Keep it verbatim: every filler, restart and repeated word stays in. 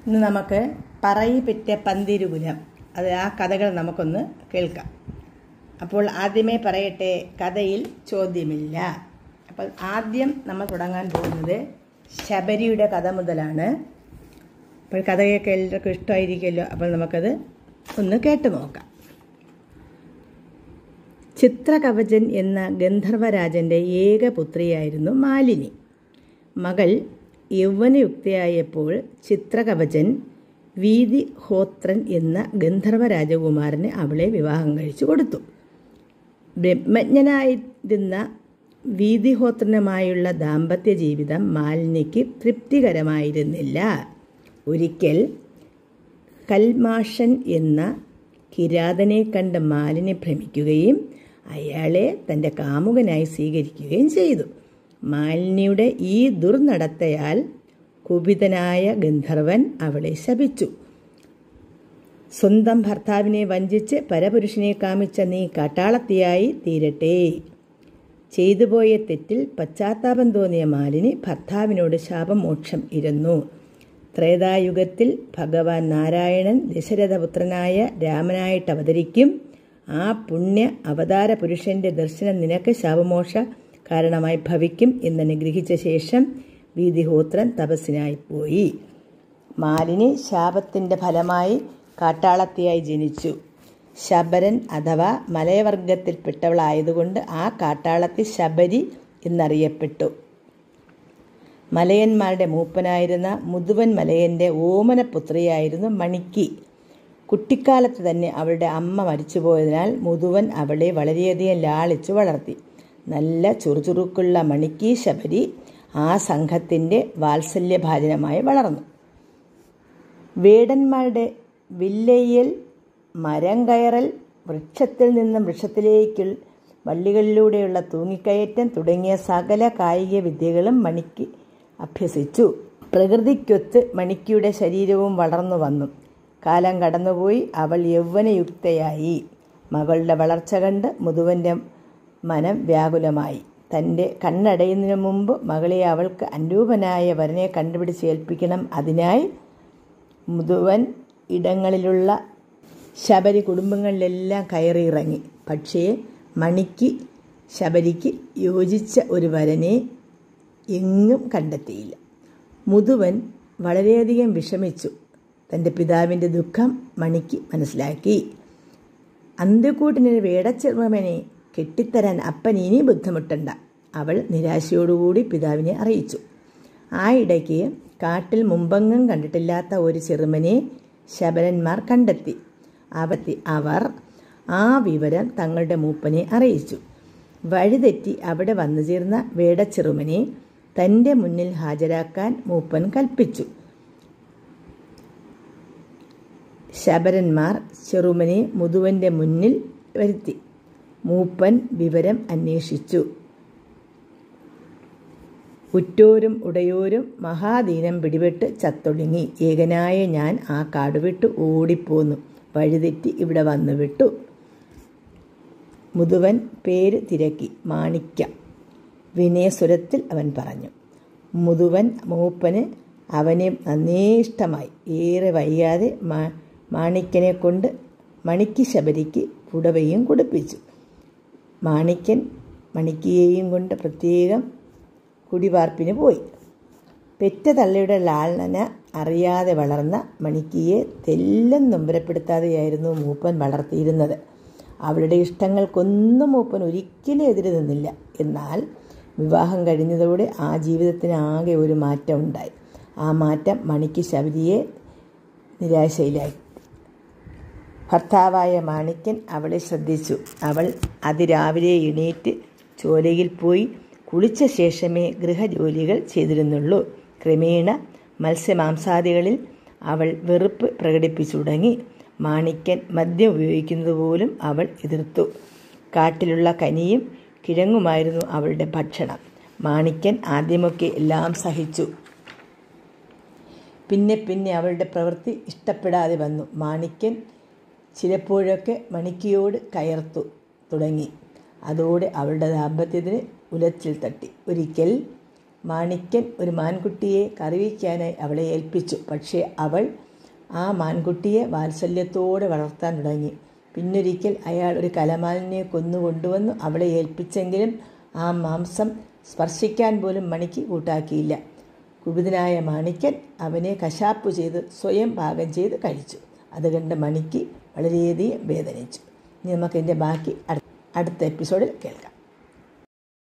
ഇന്ന് നമുക്ക് പറയിപെറ്റ പന്തിരുകുലം അത് ആ കഥകൾ നമുക്കൊന്ന് കേൾക്കാം. അപ്പോൾ ആദ്യമേ പറയട്ടെ, കഥയിൽ ചോദ്യമില്ല. അപ്പോൾ ആദ്യം നമ്മൾ തുടങ്ങാൻ പോകുന്നത് ശബരിയുടെ കഥ മുതലാണ്. അപ്പോൾ കഥയൊക്കെ എല്ലാവർക്കും ഇഷ്ടമായിരിക്കുമല്ലോ. അപ്പോൾ നമുക്കത് ഒന്ന് കേട്ടു നോക്കാം. ചിത്രകവചൻ എന്ന ഗന്ധർവരാജൻ്റെ ഏക പുത്രിയായിരുന്നു മാലിനി. മകൾ യൗവനയുക്തയായപ്പോൾ ചിത്രകവചൻ വീതിഹോത്രൻ എന്ന ഗന്ധർവ രാജകുമാരന് അവളെ വിവാഹം കഴിച്ചു കൊടുത്തു. ബ്രഹ്മജ്ഞനായിരുന്ന വീതിഹോത്രനുമായുള്ള ദാമ്പത്യ ജീവിതം മാലിനിക്ക് തൃപ്തികരമായിരുന്നില്ല. ഒരിക്കൽ കൽമാഷൻ എന്ന കിരാതനെ കണ്ട് മാലിനി ഭ്രമിക്കുകയും അയാളെ തൻ്റെ കാമുകനായി സ്വീകരിക്കുകയും ചെയ്തു. മാലിനിയുടെ ഈ ദുർനടത്തയാൽ കുപിതനായ ഗന്ധർവൻ അവളെ ശപിച്ചു. സ്വന്തം ഭർത്താവിനെ വഞ്ചിച്ച് പരപുരുഷനെ കാമിച്ച നീ കാട്ടാളത്തിയായി തീരട്ടെ. ചെയ്തുപോയ തെറ്റിൽ പശ്ചാത്താപം തോന്നിയ മാലിനി ഭർത്താവിനോട് ശാപമോക്ഷം ഇരുന്നു. ത്രേതായുഗത്തിൽ ഭഗവാൻ നാരായണൻ ദശരഥപുത്രനായ രാമനായിട്ട് അവതരിക്കും. ആ പുണ്യ അവതാര പുരുഷന്റെ ദർശനം നിനക്ക് ശാപമോക്ഷ കാരണമായി ഭവിക്കും എന്നനുഗ്രഹിച്ച ശേഷം വീതിഹോത്രൻ തപസ്സിനായി പോയി. മാലിനി ശാപത്തിൻ്റെ ഫലമായി കാട്ടാളത്തിയായി ജനിച്ചു. ശബരൻ അഥവാ മലയവർഗത്തിൽപ്പെട്ടവളായതുകൊണ്ട് ആ കാട്ടാളത്തി ശബരി എന്നറിയപ്പെട്ടു. മലയന്മാരുടെ മൂപ്പനായിരുന്ന മുതുവൻ മലയൻ്റെ ഓമനപുത്രിയായിരുന്നു മണിക്ക്. കുട്ടിക്കാലത്ത് തന്നെ അവളുടെ അമ്മ മരിച്ചുപോയതിനാൽ മുതുവൻ അവളെ വളരെയധികം ലാളിച്ചു വളർത്തി. നല്ല ചുറുചുറുക്കുള്ള മണിക്ക് ശബരി ആ സംഘത്തിൻ്റെ വാത്സല്യഭാജനമായി വളർന്നു. വേടന്മാരുടെ വില്ലയ്യൽ, മരം കയറൽ, വൃക്ഷത്തിൽ നിന്നും വൃക്ഷത്തിലേക്ക് വള്ളികളിലൂടെയുള്ള തൂങ്ങിക്കയറ്റം തുടങ്ങിയ സകല കായിക വിദ്യകളും മണിക്ക് അഭ്യസിച്ചു. പ്രകൃതിക്കൊത്ത് മണിക്കിയുടെ ശരീരവും വളർന്നു വന്നു. കാലം കടന്നുപോയി. അവൾ യൗവനയുക്തയായി. മകളുടെ വളർച്ച കണ്ട് മുതുവൻ്റെ മനം വ്യാകുലമായി. തൻ്റെ കണ്ണടയുന്നതിനു മുമ്പ് മകളെ അവൾക്ക് അനുരൂപനായ വരനെ കണ്ടുപിടിച്ച് ഏൽപ്പിക്കണം. അതിനായി മുതുവൻ ഇടങ്ങളിലുള്ള ശബരി കുടുംബങ്ങളിലെല്ലാം കയറിയിറങ്ങി. പക്ഷേ മണിക്ക് ശബരിക്ക് യോജിച്ച ഒരു വരനെ എങ്ങും കണ്ടെത്തിയില്ല. മുതുവൻ വളരെയധികം വിഷമിച്ചു. തൻ്റെ പിതാവിൻ്റെ ദുഃഖം മണിക്ക് മനസ്സിലാക്കി. അന്ത്യക്കൂട്ടിനൊരു വേടച്ചെറുമനെ കെട്ടിത്തരാൻ അപ്പൻ ഇനി ബുദ്ധിമുട്ടണ്ട, അവൾ നിരാശയോടുകൂടി പിതാവിനെ അറിയിച്ചു. ആ ഇടയ്ക്ക് കാട്ടിൽ മുമ്പെങ്ങും കണ്ടിട്ടില്ലാത്ത ഒരു ചെറുമനെ ശബരന്മാർ കണ്ടെത്തി. അവത്തി അവർ ആ വിവരം തങ്ങളുടെ മൂപ്പനെ അറിയിച്ചു. വഴിതെറ്റി അവിടെ വന്നു ചേർന്ന വേടച്ചെറുമനെ തൻ്റെ മുന്നിൽ ഹാജരാക്കാൻ മൂപ്പൻ കൽപ്പിച്ചു. ശബരന്മാർ ചെറുമനെ മുതുവൻ്റെ മുന്നിൽ വരുത്തി. മൂപ്പൻ വിവരം അന്വേഷിച്ചു. ഉറ്റോരും ഉടയോരും മഹാദീനം പിടിപെട്ട് ചത്തൊടുങ്ങി. ഏകനായ ഞാൻ ആ കാടുവിട്ട് ഓടിപ്പോന്നു. വഴിതെറ്റി ഇവിടെ വന്നു വിട്ടു. മുതുവൻ പേര് തിരക്കി. മാണിക്യ, വിനയസ്വരത്തിൽ അവൻ പറഞ്ഞു. മുതുവൻ മൂപ്പന് അവനെ നന്നേ ഇഷ്ടമായി. ഏറെ വൈകാതെ മാ മാണിക്യനെ കൊണ്ട് മണിക്ക് ശബരിക്ക് പുടവയും കൊടുപ്പിച്ചു. മാണിക്യൻ മണിക്കിയെയും കൊണ്ട് പ്രത്യേകം കുടിപാർപ്പിന് പോയി. പെറ്റ തള്ളയുടെ ലാളന അറിയാതെ വളർന്ന മണിക്കിയെ തെല്ലും നൊമ്പരപ്പെടുത്താതെയായിരുന്നു മൂപ്പൻ വളർത്തിയിരുന്നത്. അവളുടെ ഇഷ്ടങ്ങൾക്കൊന്നും മൂപ്പൻ ഒരിക്കലും എതിര് നിന്നില്ല. എന്നാൽ വിവാഹം കഴിഞ്ഞതോടെ ആ ജീവിതത്തിന് ആകെ ഒരു മാറ്റം ഉണ്ടായി. ആ മാറ്റം മണിക്ക് ശബരിയെ നിരാശയിലായി. ഭർത്താവായ മാണിക്യൻ അവളെ ശ്രദ്ധിച്ചു. അവൾ അതിരാവിലെ എണീറ്റ് ചോലയിൽ പോയി കുളിച്ച ശേഷമേ ഗൃഹജോലികൾ ചെയ്തിരുന്നുള്ളൂ. ക്രമേണ മത്സ്യമാംസാദികളിൽ അവൾ വെറുപ്പ് പ്രകടിപ്പിച്ചു തുടങ്ങി. മാണിക്യൻ മദ്യം ഉപയോഗിക്കുന്നത് പോലും അവൾ എതിർത്തു. കാട്ടിലുള്ള കനിയും കിഴങ്ങുമായിരുന്നു അവളുടെ ഭക്ഷണം. മാണിക്യൻ ആദ്യമൊക്കെ എല്ലാം സഹിച്ചു. പിന്നെ പിന്നെ അവളുടെ പ്രവൃത്തി ഇഷ്ടപ്പെടാതെ വന്നു. മാണിക്യൻ ചിലപ്പോഴൊക്കെ മണിക്കിയോട് കയർത്തു തുടങ്ങി. അതോടെ അവളുടെ ദാമ്പത്യത്തിന് ഉലച്ചിൽ തട്ടി. ഒരിക്കൽ മാണിക്യൻ ഒരു മാൻകുട്ടിയെ കറിവയ്ക്കാനായി അവളെ ഏൽപ്പിച്ചു. പക്ഷേ അവൾ ആ മാൻകുട്ടിയെ വാത്സല്യത്തോടെ വളർത്താൻ തുടങ്ങി. പിന്നൊരിക്കൽ അയാൾ ഒരു കലമാനിനെ കൊന്നു കൊണ്ടുവന്നു അവളെ ഏൽപ്പിച്ചെങ്കിലും ആ മാംസം സ്പർശിക്കാൻ പോലും മണിക്ക് കൂട്ടാക്കിയില്ല. കുപിതനായ മാണിക്യൻ അവനെ കശാപ്പു ചെയ്ത് സ്വയം പാകം ചെയ്ത് കഴിച്ചു. അത് കണ്ട് മണിക്ക് വളരെയധികം വേദനിച്ചു. ഇനി നമുക്കിതിൻ്റെ ബാക്കി അടുത്ത എപ്പിസോഡിൽ കേൾക്കാം.